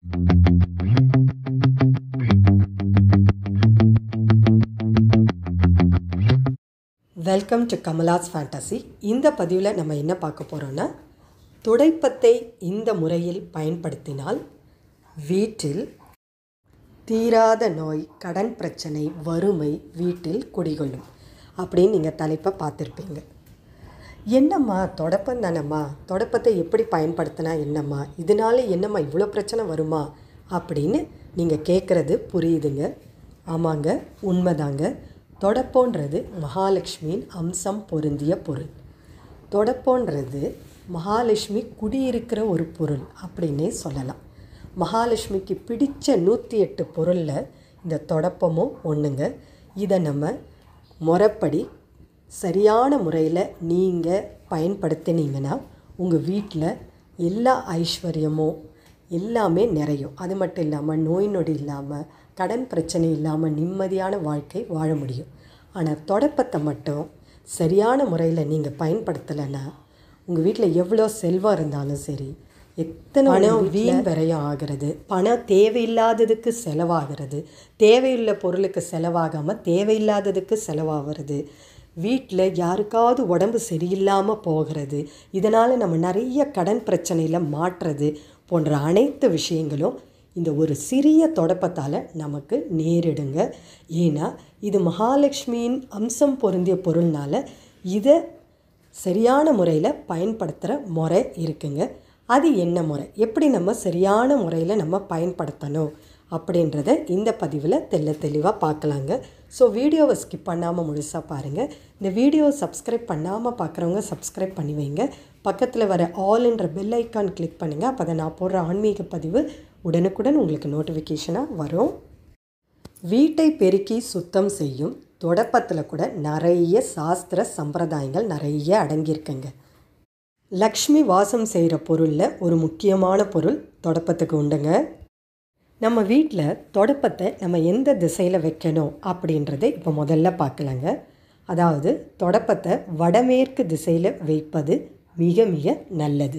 Welcome to Kamala's fantasy. இந்த பதிவில் நம்ம என்ன பார்க்க போகிறோன்னா, துடைப்பத்தை இந்த முறையில் பயன்படுத்தினால் வீட்டில் தீராத நோய், கடன் பிரச்சனை, வறுமை வீட்டில் குடிகொள்ளும் அப்படின்னு நீங்கள் தலைப்பை பார்த்துருப்பீங்க. என்னம்மா தொடப்பம் தானம்மா, தொடப்பத்தை எப்படி பயன்படுத்தினா என்னம்மா, இதனால என்னம்மா இவ்வளோ பிரச்சனை வருமா அப்படின்னு நீங்கள் கேட்குறது புரியுதுங்க. ஆமாங்க, உண்மைதாங்க. தொடப்போன்றது மகாலட்சுமியின் அம்சம் பொருந்திய பொருள். தொடப்போன்றது மகாலட்சுமி குடியிருக்கிற ஒரு பொருள் அப்படின்னே சொல்லலாம். மகாலட்சுமிக்கு பிடித்த 108 பொருளில் இந்த தொடப்பமும் ஒன்றுங்க. இதை நம்ம முறைப்படி சரியான முறையில் நீங்கள் பயன்படுத்தினீங்கன்னா உங்கள் வீட்டில் எல்லா ஐஸ்வர்யமும் எல்லாமே நிறையும். அது மட்டும் இல்லாமல் நோய் நொடி இல்லாமல், கடன் பிரச்சனை இல்லாமல் நிம்மதியான வாழ்க்கை வாழ முடியும். ஆனால் தொடப்பத்தை மட்டும் சரியான முறையில் நீங்கள் பயன்படுத்தலைன்னா உங்கள் வீட்டில் எவ்வளோ செல்வம் இருந்தாலும் சரி, எத்தனை பணம் வீண் விரயம் ஆகிறது, பணம் தேவையில்லாததுக்கு செலவாகிறது, தேவையுள்ள பொருளுக்கு செலவாகாமல் தேவையில்லாததுக்கு செலவாகிறது, வீட்டில் யாருக்காவது உடம்பு சரியில்லாமல் போகிறது, இதனால் நம்ம நிறைய கடன் பிரச்சனையில் மாட்டுறது போன்ற அனைத்து விஷயங்களும் இந்த ஒரு சிறிய தொடப்பத்தால் நமக்கு நேரிடுங்க. ஏன்னா இது மகாலட்சுமியின் அம்சம் பொருந்திய பொருள்னால் இதை சரியான முறையில் பயன்படுத்துகிற முறை இருக்குங்க. அது என்ன முறை, எப்படி நம்ம சரியான முறையில் நம்ம பயன்படுத்தணும் அப்படின்றத இந்த பதிவில் தெளிவாக பார்க்கலாங்க. ஸோ வீடியோவை ஸ்கிப் பண்ணாமல் முழுசாக பாருங்கள். இந்த வீடியோவை சப்ஸ்கிரைப் பண்ணாமல் பார்க்குறவங்க சப்ஸ்கிரைப் பண்ணி வைங்க. பக்கத்தில் வர ஆல்ன்ற பெல் ஐக்கான் கிளிக் பண்ணுங்கள். அப்போ தான் நான் போடுற ஆன்மீக பதிவு உடனுக்குடன் உங்களுக்கு நோட்டிஃபிகேஷனாக வரும். வீட்டை பெருக்கி சுத்தம் செய்யும் தொடப்பத்தில் கூட நிறைய சாஸ்திர சம்பிரதாயங்கள் நிறைய அடங்கியிருக்குங்க. லக்ஷ்மி வாசம் செய்கிற பொருளில் ஒரு முக்கியமான பொருள் தொடப்பத்துக்கு உண்டுங்க. நம்ம வீட்டில் தொடப்பத்தை நம்ம எந்த திசையில் வைக்கணும் அப்படின்றதை இப்போ முதல்ல பார்க்கலாங்க. அதாவது தொடப்பத்தை வடமேற்கு திசையில் வைப்பது மிக மிக நல்லது.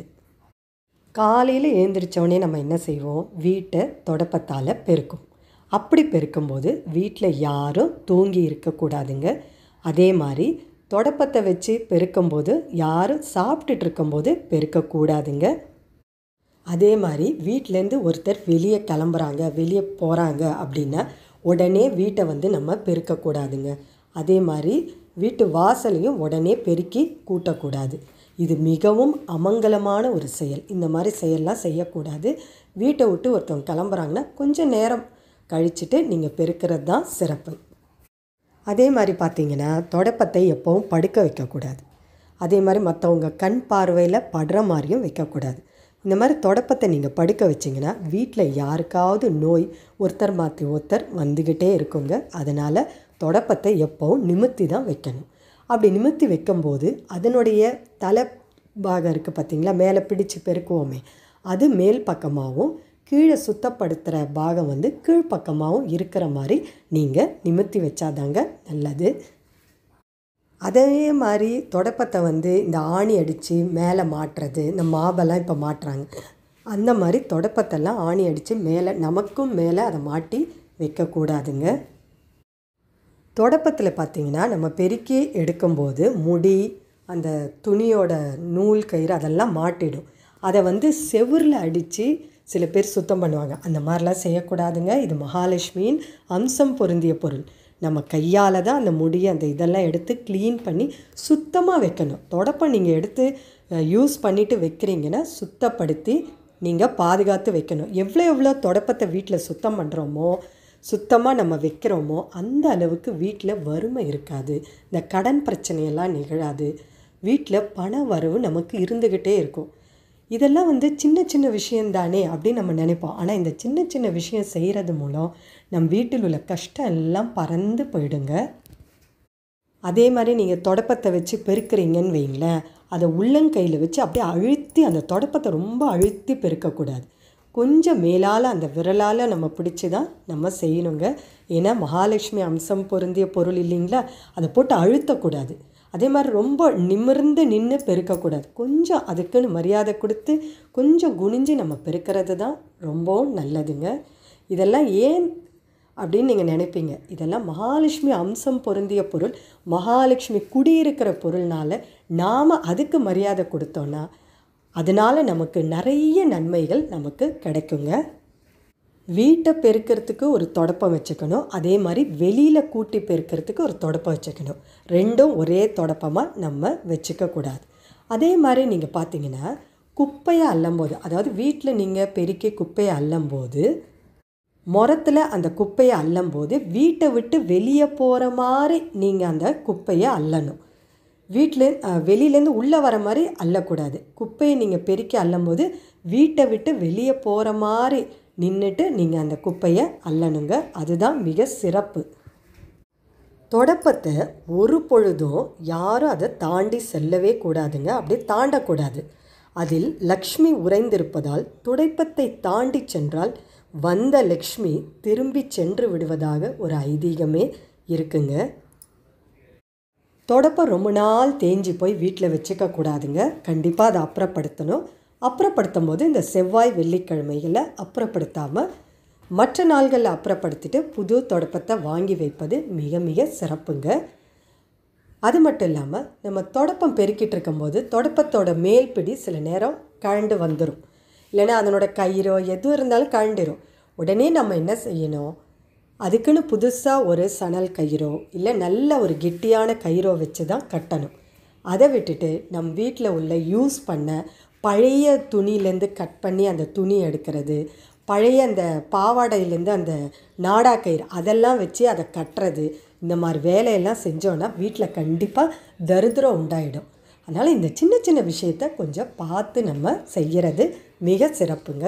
காலையில் எழுந்திரிச்சோடனே நம்ம என்ன செய்வோம், வீட்டை தொடப்பத்தால் பெருக்கும். அப்படி பெருக்கும்போது வீட்டில் யாரும் தூங்கி இருக்கக்கூடாதுங்க. அதே மாதிரி தொடப்பத்தை வச்சு பெருக்கும்போது யாரும் சாப்பிட்டுட்டு இருக்கும்போது பெருக்கக்கூடாதுங்க. அதே மாதிரி வீட்டிலேருந்து ஒருத்தர் வெளியே கிளம்புறாங்க, வெளியே போகிறாங்க அப்படின்னா உடனே வீட்டை நம்ம பெருக்கக்கூடாதுங்க. அதே மாதிரி வீட்டு வாசலையும் உடனே பெருக்கி கூட்டக்கூடாது. இது மிகவும் அமங்கலமான ஒரு செயல். இந்த மாதிரி செயல்லாம் செய்யக்கூடாது. வீட்டை விட்டு ஒருத்தவங்க கிளம்புறாங்கன்னா கொஞ்சம் நேரம் கழிச்சுட்டு நீங்கள் பெருக்கிறது தான் சிறப்பு. அதே மாதிரி பார்த்திங்கன்னா தொடப்பத்தை எப்போவும் படுக்க வைக்கக்கூடாது. அதே மாதிரி மற்றவங்க கண் பார்வையில் படுற மாதிரியும் வைக்கக்கூடாது. இந்த மாதிரி தொடப்பத்தை நீங்கள் படுக்க வச்சிங்கன்னா வீட்டில் யாருக்காவது நோய் ஒருத்தர் மாற்றி ஒருத்தர் வந்துக்கிட்டே இருக்குங்க. அதனால் தொடப்பத்தை எப்போவும் நிமித்தி தான் வைக்கணும். அப்படி நிமித்தி வைக்கும்போது அதனுடைய தலை பாகம் இருக்குது பார்த்திங்களா, மேலே பிடிச்சு பெருக்குவோமே, அது மேல் பக்கமாகவும் கீழே சுத்தப்படுத்துகிற பாகம் கீழ்ப்பக்கமாகவும் இருக்கிற மாதிரி நீங்கள் நிமித்தி வச்சாதாங்க நல்லது. அதே மாதிரி தொடப்பத்தை இந்த ஆணி அடித்து மேலே மாட்டுறது, இந்த மாபெல்லாம் இப்போ மாட்டுறாங்க, அந்த மாதிரி தொடப்பத்தெல்லாம் ஆணி அடித்து மேலே நமக்கும் மேலே அதை மாட்டி வைக்கக்கூடாதுங்க. தொடப்பத்தில் பார்த்திங்கன்னா நம்ம பெருக்கி எடுக்கும்போது முடி, அந்த துணியோட நூல் கயிறு அதெல்லாம் மாட்டிடும். அதை செவுரில் அடித்து சில பேர் சுத்தம் பண்ணுவாங்க. அந்த மாதிரிலாம் செய்யக்கூடாதுங்க. இது மகாலட்சுமியின் அம்சம் பொருந்திய பொருள். நம்ம கையால் தான் அந்த முடியை அந்த இதெல்லாம் எடுத்து க்ளீன் பண்ணி சுத்தமாக வைக்கணும். தொடப்பம் நீங்கள் எடுத்து யூஸ் பண்ணிவிட்டு வைக்கிறீங்கன்னா சுத்தப்படுத்தி நீங்கள் பாதுகாத்து வைக்கணும். எவ்வளோ தொடப்பத்தை வீட்டில் சுத்தம் பண்ணுறோமோ, சுத்தமாக நம்ம வைக்கிறோமோ அந்த அளவுக்கு வீட்டில் வறுமை இருக்காது, இந்த கடன் பிரச்சனையெல்லாம் நிகழாது, வீட்டில் பண வரவு நமக்கு இருந்துக்கிட்டே இருக்கும். இதெல்லாம் சின்ன சின்ன விஷயந்தானே அப்படின்னு நம்ம நினைப்போம். ஆனால் இந்த சின்ன சின்ன விஷயம் செய்கிறது மூலம் நம் வீட்டில் உள்ள கஷ்டம் எல்லாம் பறந்து போயிடுங்க. அதே மாதிரி நீங்கள் தொடப்பத்தை வச்சு பெருக்கிறீங்கன்னு வைங்களேன், அதை உள்ளங்கையில் வச்சு அப்படியே அழுத்தி, அந்த தொடப்பத்தை ரொம்ப அழுத்தி பெருக்கக்கூடாது. கொஞ்சம் மேலால் அந்த விரலால் நம்ம பிடிச்சி தான் நம்ம செய்யணுங்க. ஏன்னா மகாலட்சுமி அம்சம் பொருந்திய பொருள் இல்லைங்களா, அதை போட்டு அழுத்தக்கூடாது. அதே மாதிரி ரொம்ப நிமிர்ந்து நின்று பெருக்கக்கூடாது. கொஞ்சம் அதுக்குன்னு மரியாதை கொடுத்து கொஞ்சம் குனிஞ்சு நம்ம பெருக்கிறது தான் ரொம்பவும் நல்லதுங்க. இதெல்லாம் ஏன் அப்படின்னு நீங்கள் நினைப்பீங்க. இதெல்லாம் மகாலட்சுமி அம்சம் பொருந்திய பொருள், மகாலட்சுமி குடியிருக்கிற பொருள்னால நாம் அதுக்கு மரியாதை கொடுத்தோன்னா அதனால் நமக்கு நிறைய நன்மைகள் நமக்கு கிடைக்குங்க. வீட்டை பெருக்கிறதுக்கு ஒரு தொடப்பம் வச்சுக்கணும், அதே மாதிரி வெளியில் கூட்டி பெருக்கிறதுக்கு ஒரு தொடப்பம் வச்சுக்கணும். ரெண்டும் ஒரே தொடப்பமாக நம்ம வச்சுக்கக்கூடாது. அதே மாதிரி நீங்கள் பார்த்தீங்கன்னா குப்பையை அள்ளும்போது, அதாவது வீட்டில் நீங்கள் பெருக்கி குப்பையை அள்ளும்போது முறத்தில் அந்த குப்பையை அள்ளும்போது வீட்டை விட்டு வெளியே போகிற மாதிரி நீங்கள் அந்த குப்பையை அள்ளணும். வீட்டில் வெளியிலேருந்து உள்ளே வர மாதிரி அள்ளக்கூடாது. குப்பையை நீங்கள் பெருக்கி அள்ளும்போது வீட்டை விட்டு வெளியே போகிற மாதிரி நின்றுட்டு நீங்கள் அந்த குப்பையை அள்ளணுங்க. அதுதான் மிக சிறப்பு. தொடப்பத்தை ஒரு பொழுதும் யாரும் அதை தாண்டி செல்லவே கூடாதுங்க. அப்படியே தாண்டக்கூடாது. அதில் லக்ஷ்மி உறைந்திருப்பதால் துடைப்பத்தை தாண்டி சென்றால் வந்த லக்ஷ்மி திரும்பி சென்று விடுவதாக ஒரு ஐதீகமே இருக்குங்க. தொடப்பம் ரொம்ப நாள் தேஞ்சி போய் வீட்டில் வச்சுக்கக்கூடாதுங்க. கண்டிப்பாக அதை அப்புறப்படுத்தணும். அப்புறப்படுத்தும் போது இந்த செவ்வாய் வெள்ளிக்கிழமைகளில் அப்புறப்படுத்தாமல் மற்ற நாள்களில் அப்புறப்படுத்திட்டு புது தொடப்பத்தை வாங்கி வைப்பது மிக மிக சிறப்புங்க. அது மட்டும் இல்லாமல் நம்ம தொடப்பம் பெருக்கிட்டு இருக்கும்போது தொடப்பத்தோட மேல் பிடி சில நேரம் கழண்டு வந்துடும், இல்லைன்னா அதனோட கயிறோ எதுவும் இருந்தாலும் கழண்டிடும். உடனே நம்ம என்ன செய்யணும், அதுக்குன்னு புதுசாக ஒரு சணல் கயிறோ இல்லை நல்ல ஒரு கெட்டியான கயிறோ வச்சு தான் கட்டணும். அதை விட்டுட்டு நம் வீட்டில் உள்ள யூஸ் பண்ண பழைய துணியிலேருந்து கட் பண்ணி அந்த துணி எடுக்கிறது, பழைய அந்த பாவாடையிலேருந்து அந்த நாடா கயிறு அதெல்லாம் வச்சு அதை கட்டுறது, இந்த மாதிரி வேலையெல்லாம் செஞ்சோன்னா வீட்டில் கண்டிப்பாக தரித்திரம் உண்டாயிடும். அதனால் இந்த சின்ன சின்ன விஷயத்தை கொஞ்சம் பார்த்து நம்ம செய்கிறது மிக சிறப்புங்க.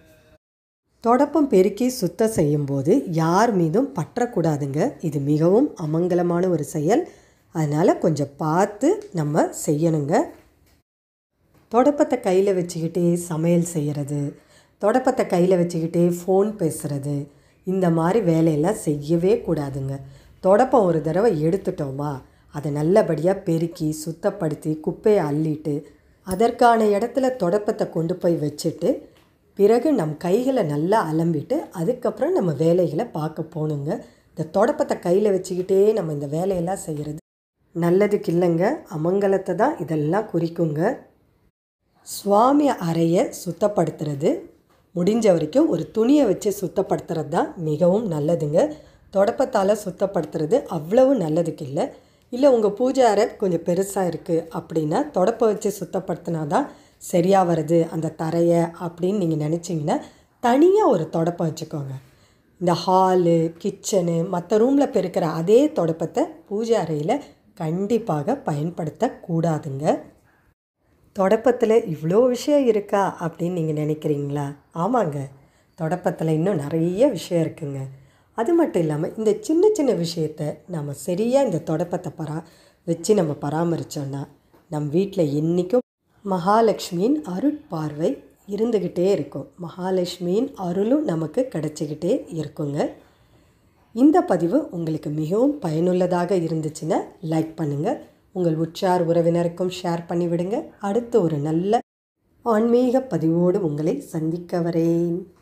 தொடப்பம் பெருக்கி சுத்தம் செய்யும்போது யார் மீதும் பற்றக்கூடாதுங்க. இது மிகவும் அமங்கலமான ஒரு செயல். அதனால் கொஞ்சம் பார்த்து நம்ம செய்யணுங்க. தொடப்பத்தை கையில் வச்சுக்கிட்டே சமையல் செய்கிறது, தொடப்பத்தை கையில் வச்சுக்கிட்டே ஃபோன் பேசுகிறது, இந்த மாதிரி வேலையெல்லாம் செய்யவே கூடாதுங்க. தொடப்பம் ஒரு தடவை எடுத்துட்டோமா அதை நல்லபடியாக பெருக்கி சுத்தப்படுத்தி குப்பையை அள்ளிட்டு அதற்கான இடத்துல தொடப்பத்தை கொண்டு போய் வச்சுட்டு பிறகு நம் கைகளை நல்லா அலம்பிட்டு அதுக்கப்புறம் நம்ம வேலைகளை பார்க்க போகணுங்க. இந்த தொடப்பத்தை கையில் வச்சுக்கிட்டே நம்ம இந்த வேலையெல்லாம் செய்கிறது நல்லதுக்கு இல்லைங்க, அமங்கலத்தை தான் இதெல்லாம் குறிக்குங்க. சுவாமி அறையை சுத்தப்படுத்துறது முடிஞ்ச வரைக்கும் ஒரு துணியை வச்சு சுத்தப்படுத்துறது தான் மிகவும் நல்லதுங்க. தொடப்பத்தால் சுத்தப்படுத்துறது அவ்வளவு நல்லதுக்கு இல்லை. இல்லை உங்கள் பூஜை அறை கொஞ்சம் பெருசாக இருக்குது அப்படின்னா தொடப்பம் வச்சு சுத்தப்படுத்தினா தான் சரியாக வருது அந்த தரையை அப்படின்னு நீங்கள் நினச்சிங்கன்னா தனியாக ஒரு தொடப்பம் வச்சுக்கோங்க. இந்த ஹாலு கிச்சனு மற்ற ரூமில் பெருக்கிற அதே தொடப்பத்தை பூஜை அறையில் கண்டிப்பாக பயன்படுத்தக்கூடாதுங்க. தொடப்பத்தில் இவ்வளோ விஷயம் இருக்கா அப்படின்னு நீங்கள் நினைக்கிறீங்களா? ஆமாங்க, தொடப்பத்தில் இன்னும் நிறைய விஷயம் இருக்குங்க. அது மட்டும் இல்லாமல் இந்த சின்ன சின்ன விஷயத்தை நம்ம சரியாக இந்த தொடப்பத்தை வச்சு நம்ம பராமரித்தோன்னா நம் வீட்டில் என்றைக்கும் மகாலட்சுமியின் அருட்பார்வை இருந்துக்கிட்டே இருக்கும். மகாலட்சுமியின் அருளும் நமக்கு கிடச்சிக்கிட்டே இருக்குங்க. இந்த பதிவு உங்களுக்கு மிகவும் பயனுள்ளதாக இருந்துச்சுன்னா லைக் பண்ணுங்கள், உங்கள் உற்றார் உறவினருக்கும் ஷேர் பண்ணிவிடுங்க. அடுத்து ஒரு நல்ல ஆன்மீக பதிவோடு உங்களை சந்திக்க வரேன்.